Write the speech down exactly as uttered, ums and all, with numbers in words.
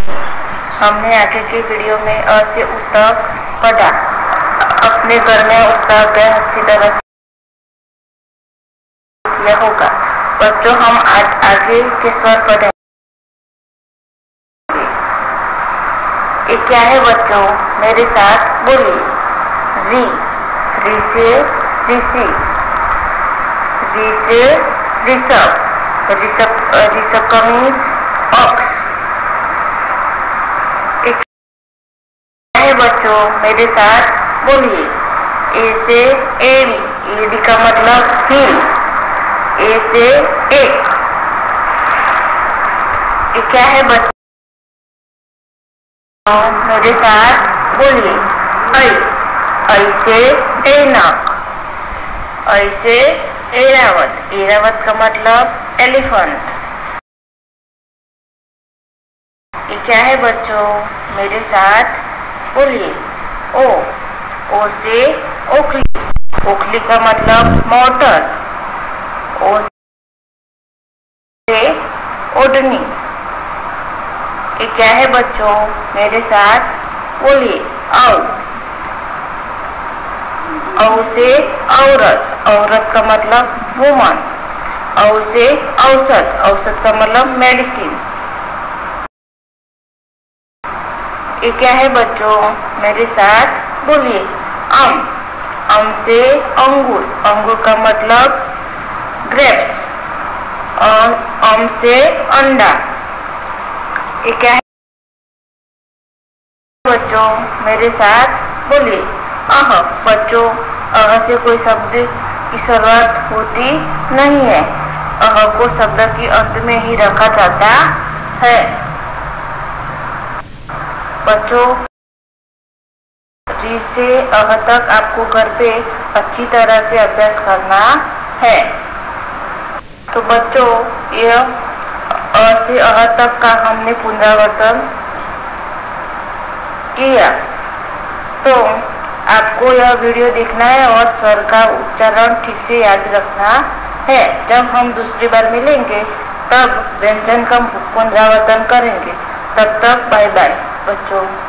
हमने आगे की वीडियो में अ से उ तक पढ़ा। अपने घर में उसका अभ्यास अच्छी तरह किया होगा। बच्चों, हम आज आगे के स्वर पढ़ेंगे। ये क्या है बच्चों? मेरे साथ बोलिए। री, री से ऋषि, री से ऋषभ, ऋषभ ऋषभ का मीन्स ऑक्स। है बच्चों, मेरे साथ बोलिए। ए से एड़ी, एड़ी का मतलब हिल, ए से एक। ये क्या है बच्चों? मेरे साथ बोलिए। ऐ, ऐ से ऐनक, ऐ से ऐरावत, ऐरावत का मतलब एलिफेंट। ये क्या है बच्चों? मेरे साथ बोलिए। ओ, ओ से ओखली, ओखली का मतलब मोटर, ओ से ओढ़नी। ये क्या है बच्चों? मेरे साथ बोलिए। औ, औ से औरत, औरत का मतलब वुमन, औ से औसत, औसत का मतलब मेडिसिन। ये क्या है बच्चों? मेरे साथ बोलिए। अम, अम से अंगूर, अंगूर का मतलब ग्रेप्स, और अम से अंडा। ये क्या है बच्चों? मेरे साथ बोलिए। अह, बच्चों, अह से कोई शब्द की शुरुआत होती नहीं है। अह को शब्द के अंत में ही रखा जाता है। बच्चों, री से अह तक आपको घर पे अच्छी तरह से अभ्यास करना है। तो बच्चों, यह अ से अह तक का हमने पुनरावर्तन किया। तो आपको यह वीडियो देखना है और स्वर का उच्चारण ठीक से याद रखना है। जब हम दूसरी बार मिलेंगे तब व्यंजन का पुनरावर्तन करेंगे। तब तक बाय बाय बच्चों।